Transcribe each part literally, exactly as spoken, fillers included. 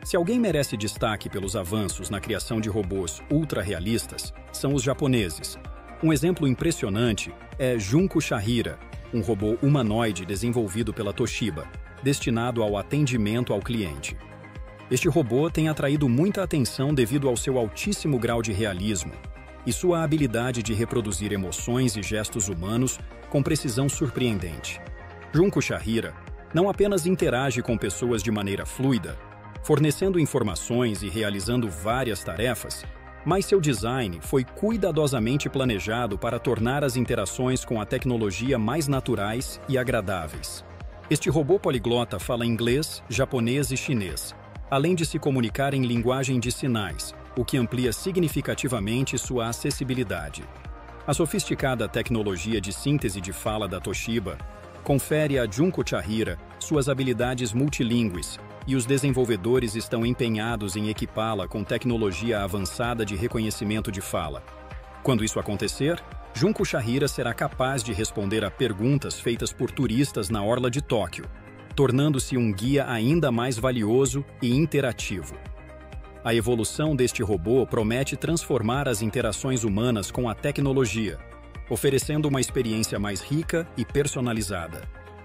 Se alguém merece destaque pelos avanços na criação de robôs ultra-realistas, são os japoneses. Um exemplo impressionante é Junko Shahira, um robô humanoide desenvolvido pela Toshiba, destinado ao atendimento ao cliente. Este robô tem atraído muita atenção devido ao seu altíssimo grau de realismo e sua habilidade de reproduzir emoções e gestos humanos com precisão surpreendente. Junko Shahira não apenas interage com pessoas de maneira fluida, fornecendo informações e realizando várias tarefas, mas seu design foi cuidadosamente planejado para tornar as interações com a tecnologia mais naturais e agradáveis. Este robô poliglota fala inglês, japonês e chinês, além de se comunicar em linguagem de sinais, o que amplia significativamente sua acessibilidade. A sofisticada tecnologia de síntese de fala da Toshiba confere a Junko Shahira suas habilidades multilingües, e os desenvolvedores estão empenhados em equipá-la com tecnologia avançada de reconhecimento de fala. Quando isso acontecer, Junko Shahira será capaz de responder a perguntas feitas por turistas na orla de Tóquio, tornando-se um guia ainda mais valioso e interativo. A evolução deste robô promete transformar as interações humanas com a tecnologia, oferecendo uma experiência mais rica e personalizada.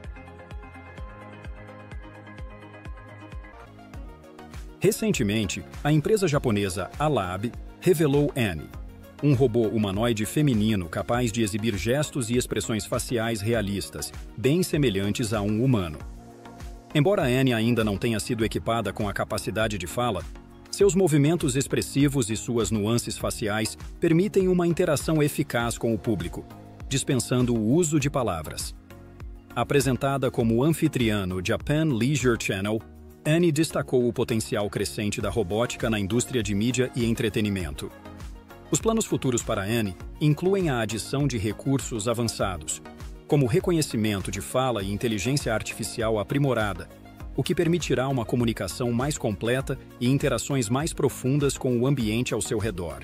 Recentemente, a empresa japonesa Alab revelou Annie, um robô humanoide feminino capaz de exibir gestos e expressões faciais realistas, bem semelhantes a um humano. Embora Annie ainda não tenha sido equipada com a capacidade de fala, seus movimentos expressivos e suas nuances faciais permitem uma interação eficaz com o público, dispensando o uso de palavras. Apresentada como anfitriã no Japan Leisure Channel, Annie destacou o potencial crescente da robótica na indústria de mídia e entretenimento. Os planos futuros para Annie incluem a adição de recursos avançados, como reconhecimento de fala e inteligência artificial aprimorada, o que permitirá uma comunicação mais completa e interações mais profundas com o ambiente ao seu redor.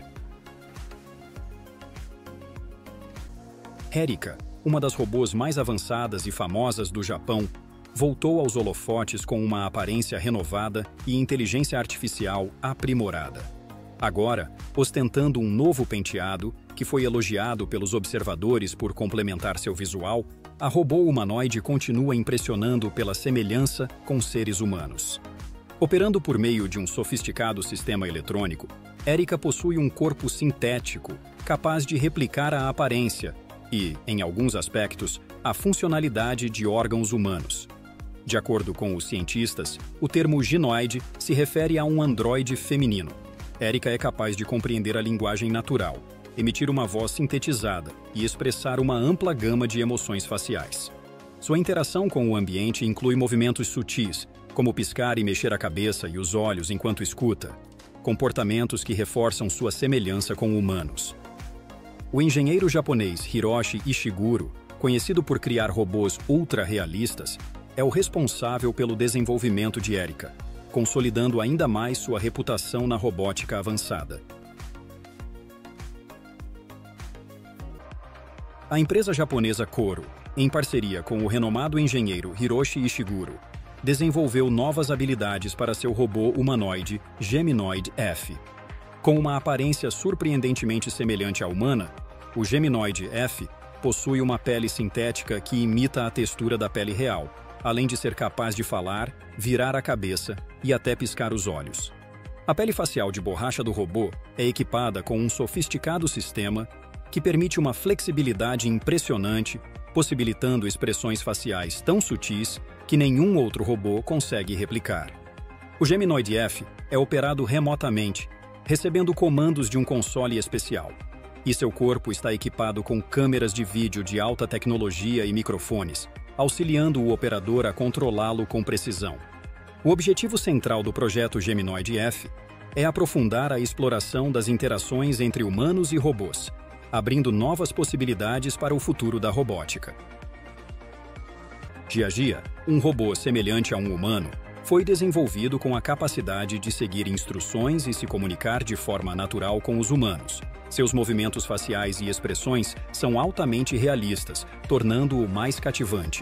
Erika, uma das robôs mais avançadas e famosas do Japão, voltou aos holofotes com uma aparência renovada e inteligência artificial aprimorada. Agora, ostentando um novo penteado, que foi elogiado pelos observadores por complementar seu visual, a robô humanoide continua impressionando pela semelhança com seres humanos. Operando por meio de um sofisticado sistema eletrônico, Erika possui um corpo sintético, capaz de replicar a aparência e, em alguns aspectos, a funcionalidade de órgãos humanos. De acordo com os cientistas, o termo ginoide se refere a um androide feminino. Erika é capaz de compreender a linguagem natural, emitir uma voz sintetizada e expressar uma ampla gama de emoções faciais. Sua interação com o ambiente inclui movimentos sutis, como piscar e mexer a cabeça e os olhos enquanto escuta, comportamentos que reforçam sua semelhança com humanos. O engenheiro japonês Hiroshi Ishiguro, conhecido por criar robôs ultra-realistas, é o responsável pelo desenvolvimento de Erika, consolidando ainda mais sua reputação na robótica avançada. A empresa japonesa Koro, em parceria com o renomado engenheiro Hiroshi Ishiguro, desenvolveu novas habilidades para seu robô humanoide Geminoid F. Com uma aparência surpreendentemente semelhante à humana, o Geminoid F possui uma pele sintética que imita a textura da pele real, além de ser capaz de falar, virar a cabeça e até piscar os olhos. A pele facial de borracha do robô é equipada com um sofisticado sistema que permite uma flexibilidade impressionante, possibilitando expressões faciais tão sutis que nenhum outro robô consegue replicar. O Geminoid F é operado remotamente, recebendo comandos de um console especial, e seu corpo está equipado com câmeras de vídeo de alta tecnologia e microfones, auxiliando o operador a controlá-lo com precisão. O objetivo central do projeto Geminoid F é aprofundar a exploração das interações entre humanos e robôs, abrindo novas possibilidades para o futuro da robótica. Gia Gia, um robô semelhante a um humano, foi desenvolvido com a capacidade de seguir instruções e se comunicar de forma natural com os humanos. Seus movimentos faciais e expressões são altamente realistas, tornando-o mais cativante.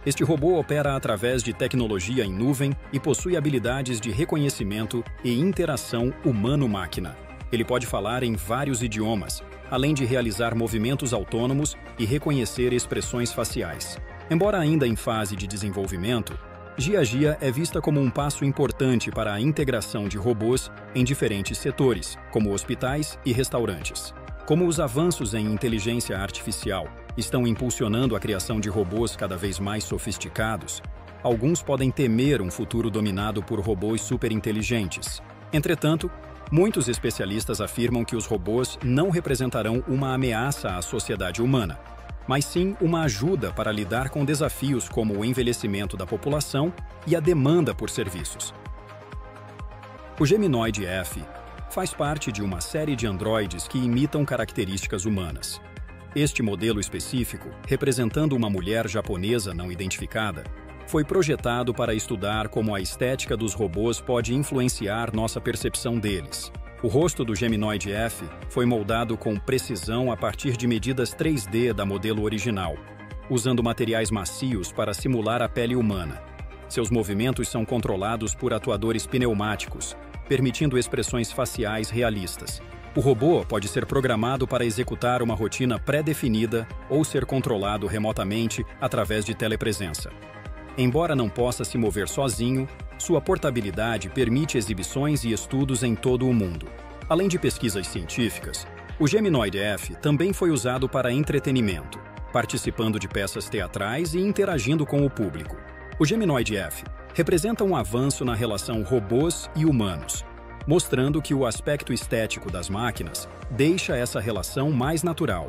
Este robô opera através de tecnologia em nuvem e possui habilidades de reconhecimento e interação humano-máquina. Ele pode falar em vários idiomas, além de realizar movimentos autônomos e reconhecer expressões faciais. Embora ainda em fase de desenvolvimento, Gia Gia é vista como um passo importante para a integração de robôs em diferentes setores, como hospitais e restaurantes. Como os avanços em inteligência artificial estão impulsionando a criação de robôs cada vez mais sofisticados, alguns podem temer um futuro dominado por robôs superinteligentes. Entretanto, muitos especialistas afirmam que os robôs não representarão uma ameaça à sociedade humana, mas sim uma ajuda para lidar com desafios como o envelhecimento da população e a demanda por serviços. O Geminoid F faz parte de uma série de androides que imitam características humanas. Este modelo específico, representando uma mulher japonesa não identificada, foi projetado para estudar como a estética dos robôs pode influenciar nossa percepção deles. O rosto do Geminoid F foi moldado com precisão a partir de medidas três D da modelo original, usando materiais macios para simular a pele humana. Seus movimentos são controlados por atuadores pneumáticos, permitindo expressões faciais realistas. O robô pode ser programado para executar uma rotina pré-definida ou ser controlado remotamente através de telepresença. Embora não possa se mover sozinho, sua portabilidade permite exibições e estudos em todo o mundo. Além de pesquisas científicas, o Geminoid F também foi usado para entretenimento, participando de peças teatrais e interagindo com o público. O Geminoid F representa um avanço na relação robôs e humanos, mostrando que o aspecto estético das máquinas deixa essa relação mais natural.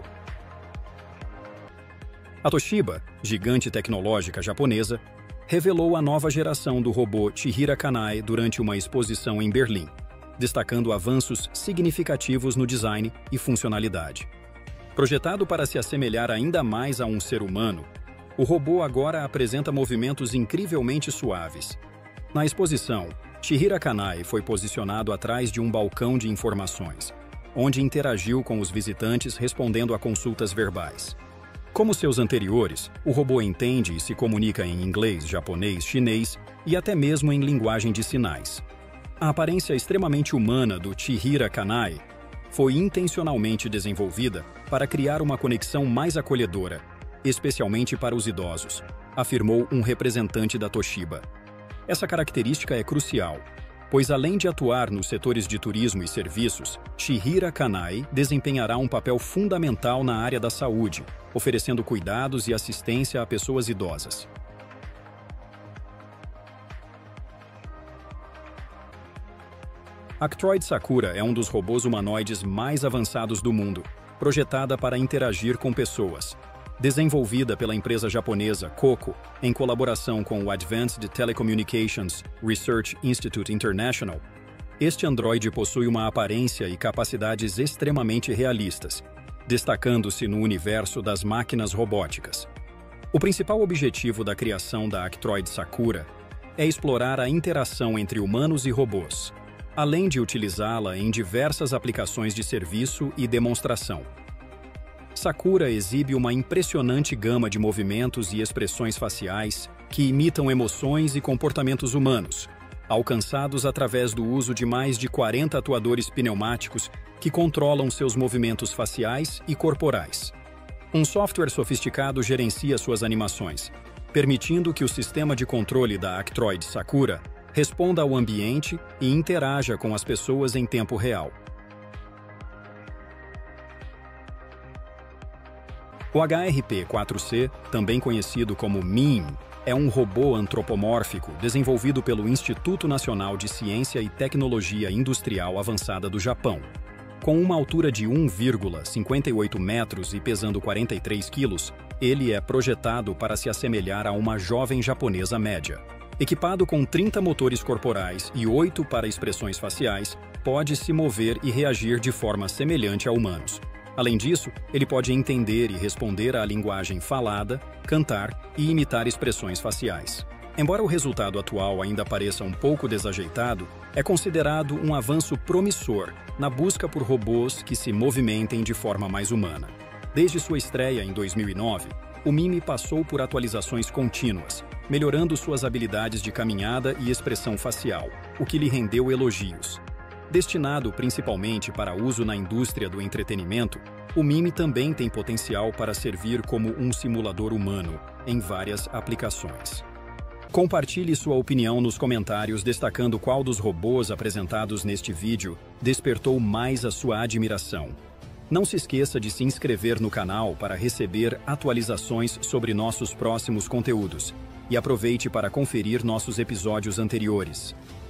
A Toshiba, gigante tecnológica japonesa, revelou a nova geração do robô Chihira Kanai durante uma exposição em Berlim, destacando avanços significativos no design e funcionalidade. Projetado para se assemelhar ainda mais a um ser humano, o robô agora apresenta movimentos incrivelmente suaves. Na exposição, Chihira Kanai foi posicionado atrás de um balcão de informações, onde interagiu com os visitantes respondendo a consultas verbais. Como seus anteriores, o robô entende e se comunica em inglês, japonês, chinês e até mesmo em linguagem de sinais. A aparência extremamente humana do Chihira Kanai foi intencionalmente desenvolvida para criar uma conexão mais acolhedora, especialmente para os idosos, afirmou um representante da Toshiba. Essa característica é crucial, pois além de atuar nos setores de turismo e serviços, Chihira Kanai desempenhará um papel fundamental na área da saúde, oferecendo cuidados e assistência a pessoas idosas. A Actroid Sakura é um dos robôs humanoides mais avançados do mundo, projetada para interagir com pessoas. Desenvolvida pela empresa japonesa Coco, em colaboração com o Advanced Telecommunications Research Institute International, este androide possui uma aparência e capacidades extremamente realistas, destacando-se no universo das máquinas robóticas. O principal objetivo da criação da Actroid Sakura é explorar a interação entre humanos e robôs, além de utilizá-la em diversas aplicações de serviço e demonstração. Sakura exibe uma impressionante gama de movimentos e expressões faciais que imitam emoções e comportamentos humanos, alcançados através do uso de mais de quarenta atuadores pneumáticos que controlam seus movimentos faciais e corporais. Um software sofisticado gerencia suas animações, permitindo que o sistema de controle da Actroid Sakura responda ao ambiente e interaja com as pessoas em tempo real. O H R P quatro C, também conhecido como MIM, é um robô antropomórfico desenvolvido pelo Instituto Nacional de Ciência e Tecnologia Industrial Avançada do Japão. Com uma altura de um vírgula cinquenta e oito metros e pesando quarenta e três quilos, ele é projetado para se assemelhar a uma jovem japonesa média. Equipado com trinta motores corporais e oito para expressões faciais, pode se mover e reagir de forma semelhante a humanos. Além disso, ele pode entender e responder à linguagem falada, cantar e imitar expressões faciais. Embora o resultado atual ainda pareça um pouco desajeitado, é considerado um avanço promissor na busca por robôs que se movimentem de forma mais humana. Desde sua estreia em dois mil e nove, O Mimi passou por atualizações contínuas, melhorando suas habilidades de caminhada e expressão facial, o que lhe rendeu elogios. Destinado principalmente para uso na indústria do entretenimento, o Mimi também tem potencial para servir como um simulador humano em várias aplicações. Compartilhe sua opinião nos comentários destacando qual dos robôs apresentados neste vídeo despertou mais a sua admiração. Não se esqueça de se inscrever no canal para receber atualizações sobre nossos próximos conteúdos e aproveite para conferir nossos episódios anteriores.